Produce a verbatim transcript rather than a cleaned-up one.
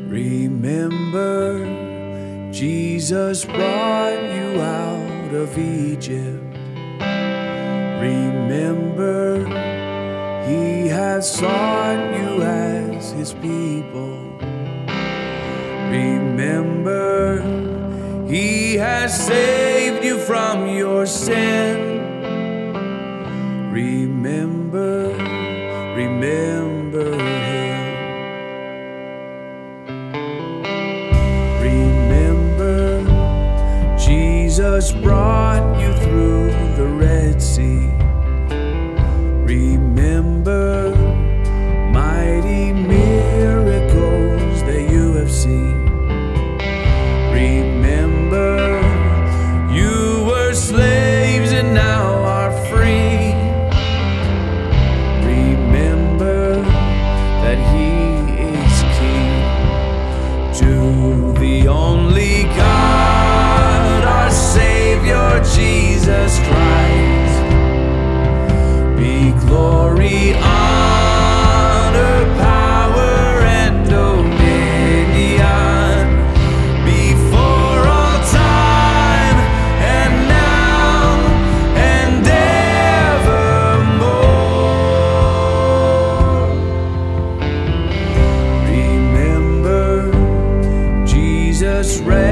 Remember, Jesus brought you out of Egypt. Remember, He has sought you as His people. Remember, He has saved you from your sin. Remember, remember Him. Remember, Jesus brought you through the Red Sea. Remember, mighty miracles that you have seen. Remember, you were slaves and now are free. Remember that He is King. To the only God, our Savior, Jesus Christ, be glory, honor, power, and dominion before all time and now and evermore. Remember, Jesus reigns.